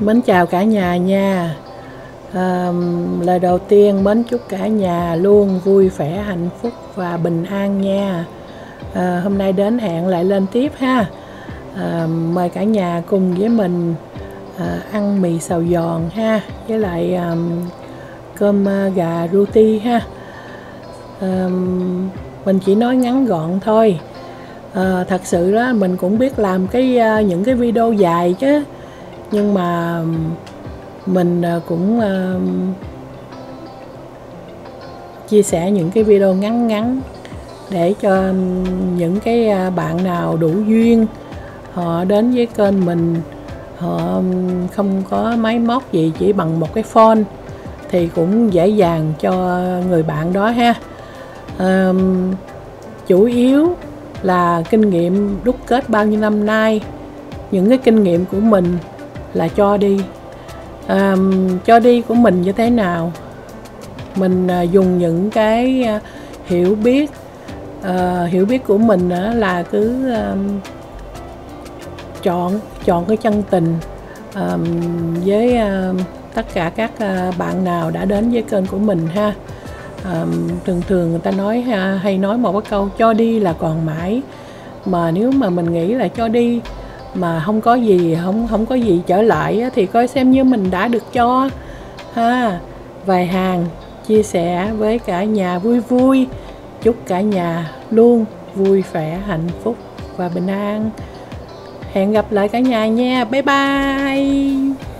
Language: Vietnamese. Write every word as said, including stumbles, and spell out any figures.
Mến chào cả nhà nha. à, Lời đầu tiên mến chúc cả nhà luôn vui vẻ, hạnh phúc và bình an nha. à, Hôm nay đến hẹn lại lên tiếp ha. à, Mời cả nhà cùng với mình à, ăn mì xào giòn ha, với lại à, cơm à, gà roti ha. à, Mình chỉ nói ngắn gọn thôi. à, Thật sự đó mình cũng biết làm cái à, những cái video dài chứ, nhưng mà mình cũng uh, chia sẻ những cái video ngắn ngắn để cho những cái bạn nào đủ duyên họ đến với kênh mình, họ không có máy móc gì, chỉ bằng một cái phone thì cũng dễ dàng cho người bạn đó ha. uh, Chủ yếu là kinh nghiệm đúc kết bao nhiêu năm nay, những cái kinh nghiệm của mình là cho đi. À, cho đi của mình như thế nào? Mình à, dùng những cái à, hiểu biết à, hiểu biết của mình à, là cứ à, chọn chọn cái chân tình à, với à, tất cả các à, bạn nào đã đến với kênh của mình ha. à, Thường thường người ta nói ha, hay nói một cái câu cho đi là còn mãi, mà nếu mà mình nghĩ là cho đi mà không có gì không không có gì trở lại á, thì coi xem như mình đã được cho ha. Vài hàng chia sẻ với cả nhà vui vui, chúc cả nhà luôn vui vẻ, hạnh phúc và bình an. Hẹn gặp lại cả nhà nha, bye bye.